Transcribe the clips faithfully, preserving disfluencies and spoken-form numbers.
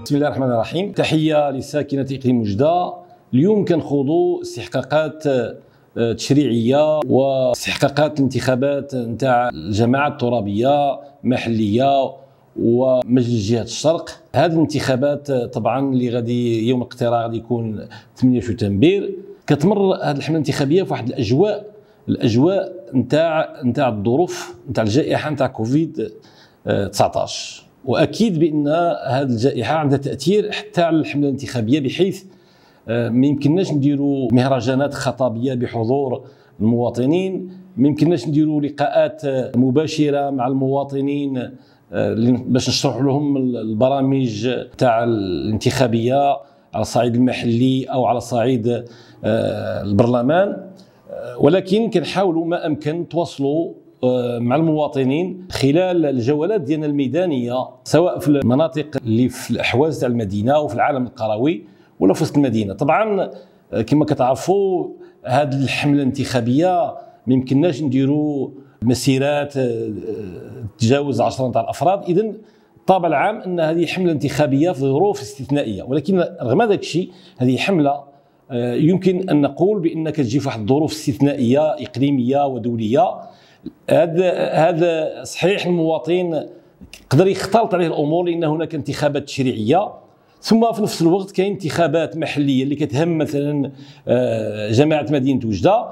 بسم الله الرحمن الرحيم. تحية لساكنة إقليم وجدة. اليوم كنخوضوا استحقاقات تشريعية واستحقاقات الانتخابات نتاع الجماعات الترابية محلية ومجلس جهة الشرق. هذه الانتخابات طبعا اللي غادي يوم الاقتراع غادي يكون ثمانية شتنبر. كتمر هذه الحملة الانتخابية في واحد الأجواء الأجواء نتاع نتاع الظروف نتاع الجائحة نتاع كوفيد تسعطاش، واكيد بان هذه الجائحه عندها تاثير حتى على الحمله الانتخابيه، بحيث ما يمكنناش نديروا مهرجانات خطابيه بحضور المواطنين، ما يمكنناش نديروا لقاءات مباشره مع المواطنين باش نشرح لهم البرامج تاع الانتخابيه على الصعيد المحلي او على صعيد البرلمان، ولكن كنحاولوا ما امكن نتواصلوا مع المواطنين خلال الجولات ديالنا الميدانيه، سواء في المناطق اللي في الاحواز تاع المدينه وفي العالم القروي ولا في وسط المدينه. طبعا كما كتعرفوا هذه الحمله الانتخابيه ما يمكنناش نديروا مسيرات تجاوز عشرة تاع الافراد، اذا الطابع العام ان هذه حمله انتخابيه في ظروف استثنائيه، ولكن رغم ذاك الشيء هذه حمله يمكن ان نقول بانك تجي في واحد الظروف استثنائيه اقليميه ودوليه. هذا هذا صحيح المواطن يقدر يختلط عليه الامور لان هناك انتخابات تشريعيه، ثم في نفس الوقت كاين انتخابات محليه اللي كتهم مثلا جماعه مدينه وجده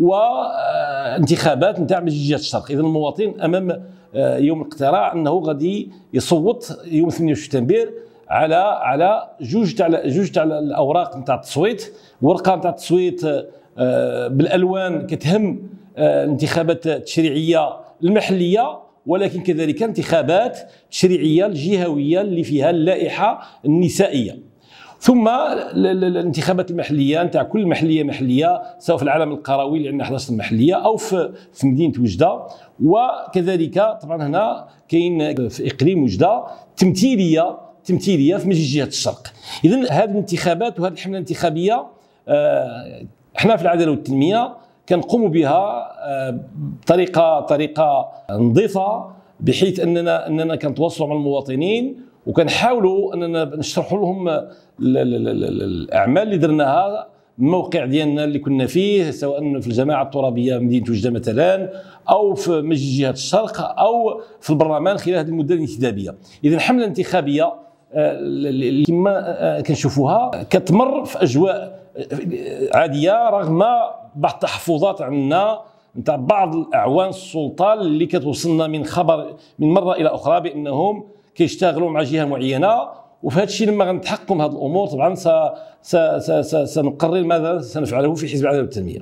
وانتخابات نتاع مجلس جهه الشرق. اذا المواطن امام يوم الاقتراع انه غادي يصوت يوم ثمانية شتنبر على على جوج تاع جوج تاع الاوراق نتاع التصويت، ورقه نتاع التصويت بالالوان كتهم الانتخابات التشريعيه المحليه، ولكن كذلك انتخابات تشريعيه الجهويه اللي فيها اللائحه النسائيه، ثم الانتخابات المحليه نتاع كل محليه محليه سواء في العالم القروي اللي عندنا إحدى عشرة محليه او في في مدينه وجده، وكذلك طبعا هنا كاين في اقليم وجده تمثيليه تمثيليه في مجلس جهه الشرق. اذا هذه الانتخابات وهذه الحمله الانتخابيه احنا في العداله والتنميه كنقوموا بها بطريقه طريقه نظيفه، بحيث اننا اننا كنتواصلوا مع المواطنين وكنحاولوا اننا نشرحوا لهم الاعمال اللي درناها، الموقع ديالنا اللي كنا فيه سواء في الجماعه الترابيه مدينه وجده مثلا او في مجلس جهه الشرق او في البرلمان خلال هذه المده الانتخابيه. اذا الحمله الانتخابيه كما كنشوفوها كتمر في اجواء عاديه رغم بعض التحفظات عندنا نتاع بعض الاعوان السلطه اللي كتوصلنا من خبر من مره الى اخرى بانهم كيشتغلوا مع جهه معينه، وفي هذا الشيء لما غنتحققوا من هذه الامور طبعا س س س سنقرر ماذا سنفعله في حزب العداله والتنميه.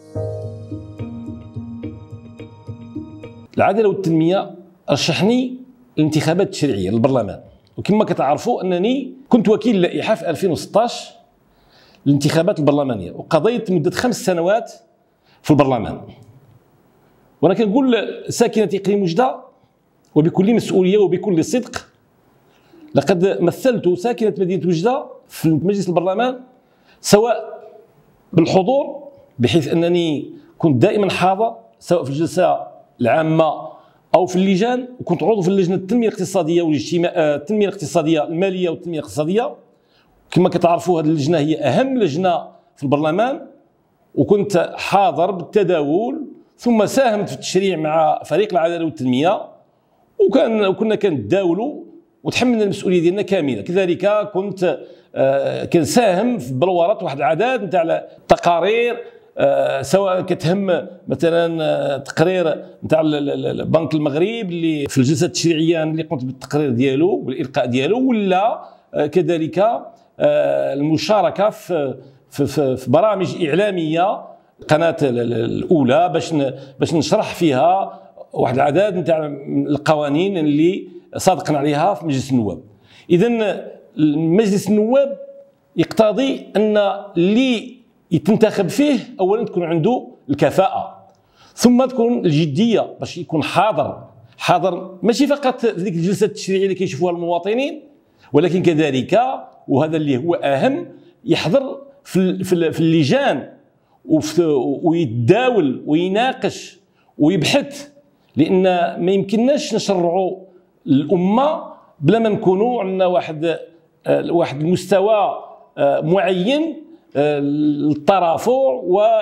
العداله والتنميه رشحني الانتخابات التشريعيه للبرلمان، وكما كتعرفوا انني كنت وكيل اللائحه في ألفين وستطاش الانتخابات البرلمانيه، وقضيت مده خمس سنوات في البرلمان. وانا كنقول ساكنه اقليم وجده وبكل مسؤوليه وبكل صدق لقد مثلت ساكنه مدينه وجده في مجلس البرلمان، سواء بالحضور بحيث انني كنت دائما حاضر سواء في الجلسه العامه او في اللجان، وكنت عضو في اللجنه التنميه الاقتصاديه والاجتماع التنميه الاقتصاديه الماليه والتنميه الاقتصاديه. كما كتعرفوا هذه اللجنه هي اهم لجنه في البرلمان، وكنت حاضر بالتداول، ثم ساهمت في التشريع مع فريق العداله والتنميه، وكان وكنا كنتداولوا وتحملنا المسؤوليه ديالنا كامله. كذلك كنت آه كنساهم في بلورات واحد العدد نتاع التقارير آه سواء كتهم مثلا آه تقرير نتاع بنك المغرب اللي في الجلسه التشريعيه اللي قمت بالتقرير ديالو والالقاء ديالو، ولا آه كذلك آه المشاركه في في في, في برامج اعلاميه القناه الاولى باش باش نشرح فيها واحد العدد نتاع القوانين اللي صادقنا عليها في مجلس النواب. اذا مجلس النواب يقتضي ان اللي يتنتخب فيه اولا تكون عنده الكفاءه، ثم تكون الجديه باش يكون حاضر حاضر ماشي فقط في ديك الجلسه التشريعيه اللي كيشوفوها المواطنين، ولكن كذلك وهذا اللي هو اهم يحضر في في اللجان ويتداول ويناقش ويبحث، لان ما يمكنناش نشرعوا الامه بلا ما نكونوا عندنا واحد واحد المستوى معين للترافع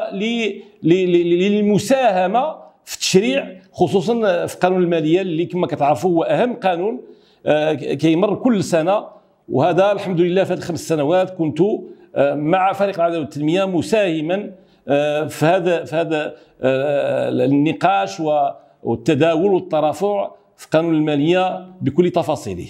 وللمساهمه في التشريع، خصوصا في قانون الماليه اللي كما كتعرفوا هو اهم قانون كيمر كل سنه. وهذا الحمد لله في هذه الخمس سنوات كنت مع فريق العداله والتنميه مساهما في هذا في هذا النقاش والتداول والترافع في قانون الماليه بكل تفاصيله.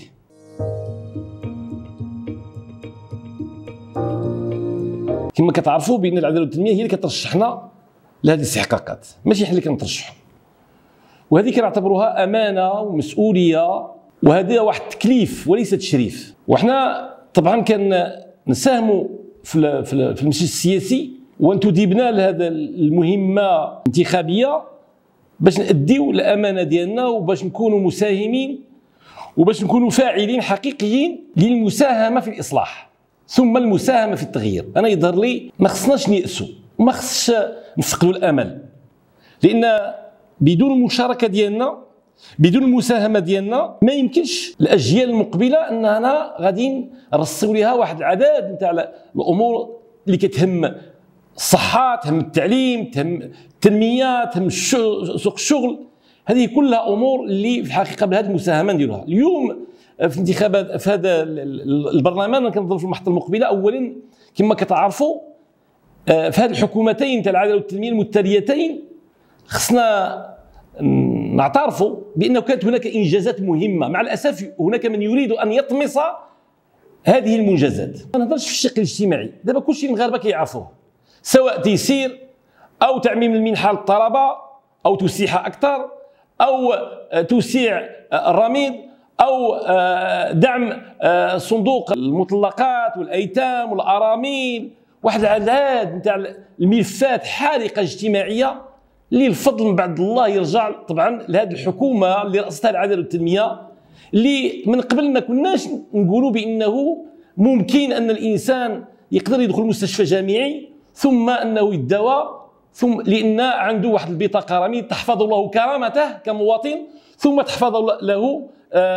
كما كتعرفوا بان العداله والتنميه هي اللي كترشحنا لهذه الاستحقاقات، ماشي حنا اللي كنترشحوا. وهذه كنعتبروها امانه ومسؤوليه، وهذا واحد التكليف وليس تشريف. وحنا طبعا كنساهموا في في المجلس السياسي وانتدبنا لهذا المهمه الانتخابيه باش نأديو الامانه ديالنا وباش نكونوا مساهمين وباش نكونوا فاعلين حقيقيين للمساهمه في الاصلاح ثم المساهمه في التغيير. انا يظهر لي ما خصناش نيأسوا وما خصش نفقدوا الامل، لان بدون المشاركه ديالنا بدون المساهمه ديالنا ما يمكنش الاجيال المقبله اننا غادي نرصوا لها واحد العدد نتاع الامور اللي كتهم الصحه، تهم التعليم، تهم التنميه، تهم سوق الشغل. هذه كلها امور اللي في الحقيقه بهذه المساهمه نديروها. اليوم في انتخابات في هذا البرلمان انا كنظن في المحطه المقبله اولا كما كتعرفوا في هذه الحكومتين تاع العداله والتنميه المتتاليتين خصنا نعترفوا بانه كانت هناك انجازات مهمه. مع الاسف هناك من يريد ان يطمس هذه المنجزات. ما نهضرش في الشق الاجتماعي، دابا كلشي المغاربه كيعرفوه، سواء تيسير او تعميم المنحه للطلبه او توسيعها اكثر او توسيع الرميد او دعم صندوق المطلقات والايتام والارامل، واحد العدد نتاع الملفات حارقه اجتماعيه اللي الفضل من بعد الله يرجع طبعا لهذه الحكومه اللي رأستها العداله والتنميه، اللي من قبل ما كناش نقولوا بانه ممكن ان الانسان يقدر يدخل مستشفى جامعي ثم انه يداوى ثم لان عنده واحد البطاقه رميد تحفظ له كرامته كمواطن ثم تحفظ له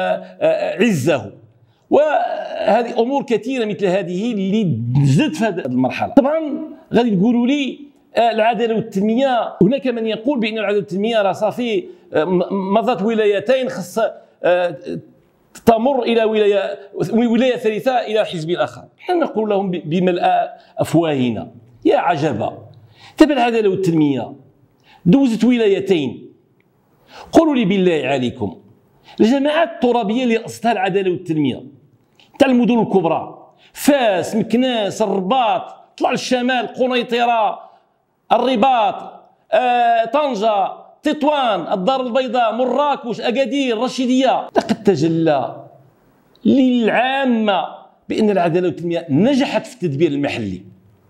عزه. وهذه امور كثيره مثل هذه اللي نزلت في هذه المرحله. طبعا غادي تقولوا لي العداله والتنميه، هناك من يقول بان العداله والتنميه راه صافي مضت ولايتين خص تمر الى ولايه ولايه ثالثه الى حزب اخر. حنا نقول لهم بملء افواهنا يا عجبا، تبع العداله والتنميه دوزت ولايتين. قولوا لي بالله عليكم الجماعات الترابيه اللي رأستها العداله والتنميه تاع المدن الكبرى فاس، مكناس، الرباط، طلع للشمال قنيطره، الرباط، آه، طنجه، تطوان، الدار البيضاء، مراكش، اكادير، الرشيديه، لقد تجلى للعامه بان العداله والتنميه نجحت في التدبير المحلي.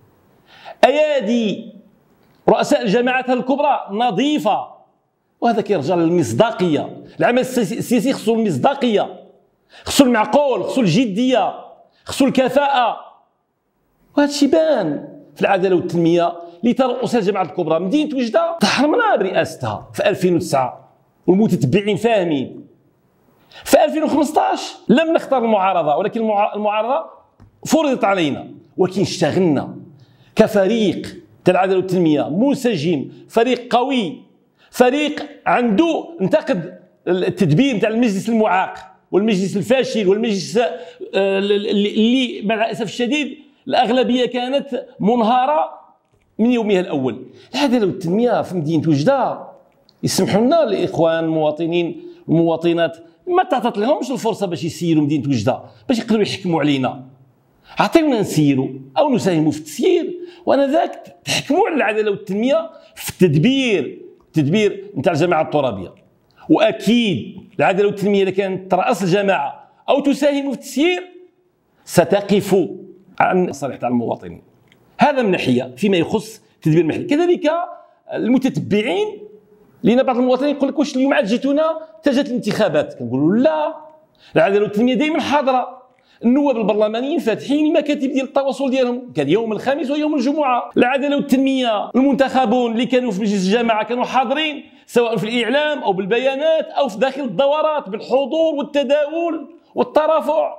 ايادي رؤساء الجماعات الكبرى نظيفه، وهذا كيرجع للمصداقيه. العمل السياسي خصو المصداقيه، خصو المعقول، خصو الجديه، خصو الكفاءه، وهذا الشيء بان في العداله والتنميه اللي ترأس الجماعات الكبرى. مدينه وجده تحرمنا برئاستها في ألفين وتسعة والمتتبعين فاهمين. في ألفين وخمسطاش لم نختار المعارضه، ولكن المعارضه فرضت علينا، ولكن اشتغلنا كفريق تاع العداله والتنميه منسجم، فريق قوي، فريق عنده انتقد التدبير نتاع المجلس المعاق والمجلس الفاشل والمجلس اللي مع الاسف الشديد الاغلبيه كانت منهاره من يومها الاول. العداله والتنميه في مدينه وجده يسمحوا لنا الاخوان المواطنين والمواطنات ما تعطت لهمش الفرصه باش يسيروا مدينه وجده باش يقدروا يحكموا علينا. عطيونا نسيروا او نساهموا في التسيير، وانا ذاك تحكموا على العداله والتنميه في التدبير التدبير نتاع الجماعه الترابيه. واكيد العداله والتنميه اذا كانت ترأس الجماعه او تساهم في التسيير ستقف عن الصالح تاع المواطنين. هذا من ناحيه فيما يخص التدبير المحلي. كذلك المتتبعين، لان بعض المواطنين يقول لك واش اليوم عاد جيتونا تجت الانتخابات؟ كنقولوا لا، العداله والتنميه دائما حاضره. النواب البرلمانيين فاتحين المكاتب ديال التواصل ديالهم، كان يوم الخميس ويوم الجمعه. العداله والتنميه المنتخبون اللي كانوا في مجلس الجماعه كانوا حاضرين سواء في الاعلام او بالبيانات او في داخل الدورات بالحضور والتداول والترافع.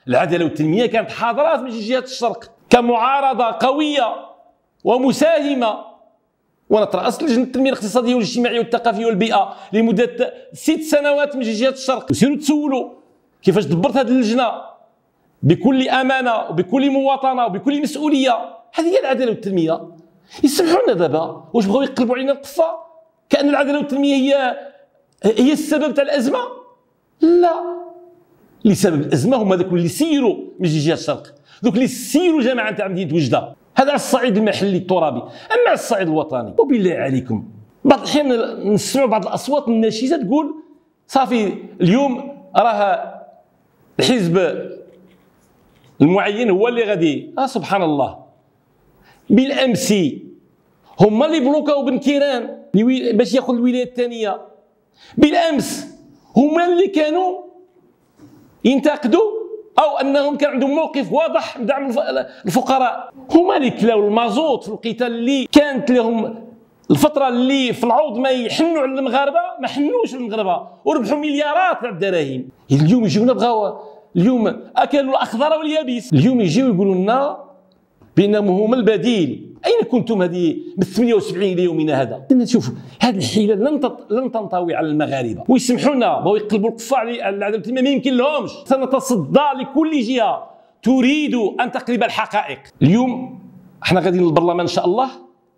العداله والتنميه كانت حاضره من جهه الشرق كمعارضه قويه ومساهمه. وانا ترأست لجنه التنميه الاقتصاديه والاجتماعيه والثقافيه والبيئه لمده ست سنوات من جهه الشرق. وسيروا تسولوا كيفاش دبرت هذه اللجنه بكل امانه وبكل مواطنه وبكل مسؤوليه. هذه هي العداله والتنميه. يسمحوا لنا دابا واش بغاو يقلبوا علينا القفه كأن العداله والتنميه هي هي السبب تاع الازمه؟ لا، اللي سبب الازمه هما ذوك اللي سيروا من جهه الشرق، ذوك اللي سيروا جماعه تاع مدينه وجده. هذا على الصعيد المحلي الترابي. اما على الصعيد الوطني وبالله عليكم بعض الاحيان نسمعوا بعض الاصوات الناشزه تقول صافي اليوم راه الحزب المعين هو اللي غادي. اه سبحان الله، بالامس هما اللي بلوكاو بن كيران باش ياخذ الولايه الثانيه. بالامس هما اللي كانوا ينتقدوا او انهم كان عندهم موقف واضح بدعم الفقراء. هما اللي كلاو المازوت في القتال اللي كانت لهم الفتره اللي في العوض ما يحنوا على المغاربه ما حنوش على المغاربه وربحوا مليارات تاع الدراهم. اليوم يجيونا بغاو اليوم اكلوا الاخضر واليابس. اليوم يجيو يقولوا لنا بانهم هما البديل. اين كنتم هذه من ثمانية وسبعين الى يومنا هذا؟ نشوف هذه الحيله لن لن تنطوي على المغاربه ويسمحوا لنا بغاو يقلبوا القفه على العداله والتنميه. ما يمكن لهمش. سنتصدى لكل جهه تريد ان تقلب الحقائق. اليوم احنا غاديين للبرلمان ان شاء الله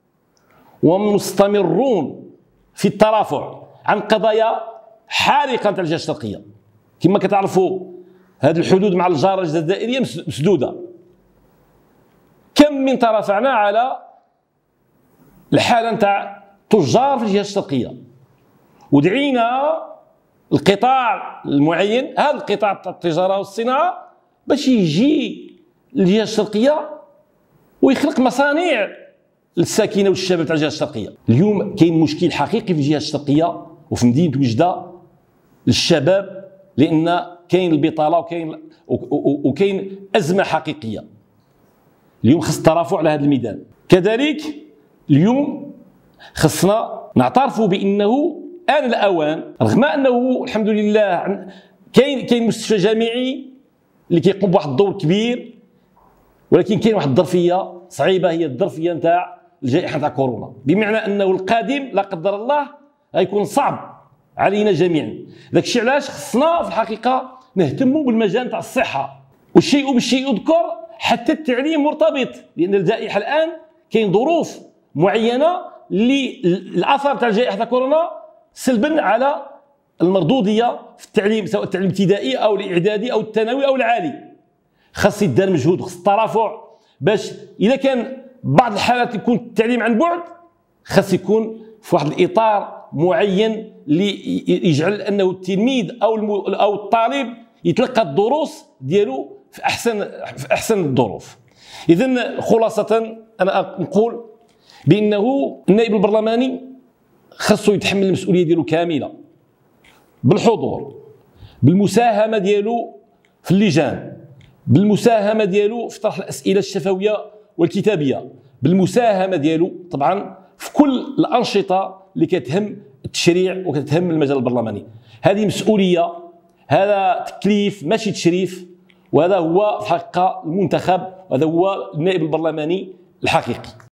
ومستمرون في الترافع عن قضايا حارقه تاع الجهه الشرقيه. كما كتعرفوا هذه الحدود مع الجاره الجزائريه مسدوده. كم من ترافعنا على الحاله نتاع تجار في الجهه الشرقيه ودعينا القطاع المعين، هذا القطاع تاع التجاره والصناعه، باش يجي للجهه الشرقيه ويخلق مصانع للساكنه والشباب تاع الجهه الشرقيه. اليوم كاين مشكل حقيقي في الجهه الشرقيه وفي مدينه وجده للشباب، لان كاين البطاله وكاين وكاين ازمه حقيقيه. اليوم خص الترافع على هذا الميدان. كذلك اليوم خصنا نعترفوا بانه آن الاوان، رغم انه الحمد لله كاين كاين مستشفى جامعي اللي كيقوم بواحد الدور كبير، ولكن كاين واحد الظرفيه صعيبه هي الظرفيه نتاع الجائحه تاع كورونا، بمعنى انه القادم لا قدر الله غيكون صعب علينا جميعا. داك الشيء علاش خصنا في الحقيقه نهتموا بالمجال تاع الصحه. والشيء بالشيء يذكر حتى التعليم مرتبط، لان الجائحه الان كاين ظروف معينه اللي الاثار تاع جائحه تاع كورونا سلبا على المردوديه في التعليم، سواء التعليم الابتدائي او الاعدادي او الثانوي او العالي. خاص يدار مجهود وخاص الترافع باش اذا كان بعض الحالات يكون التعليم عن بعد خاص يكون في واحد الاطار معين اللي يجعل انه التلميذ او او الطالب يتلقى الدروس ديالو في احسن في احسن الظروف. اذا خلاصه انا نقول بانه النائب البرلماني خاصو يتحمل المسؤوليه ديالو كامله بالحضور، بالمساهمه ديالو في اللجان، بالمساهمه ديالو في طرح الاسئله الشفويه والكتابيه، بالمساهمه ديالو طبعا في كل الانشطه اللي كتهم التشريع وكتهم المجال البرلماني. هذه مسؤوليه، هذا تكليف ماشي تشريف، وهذا هو في الحقيقه المنتخب، وهذا هو النائب البرلماني الحقيقي.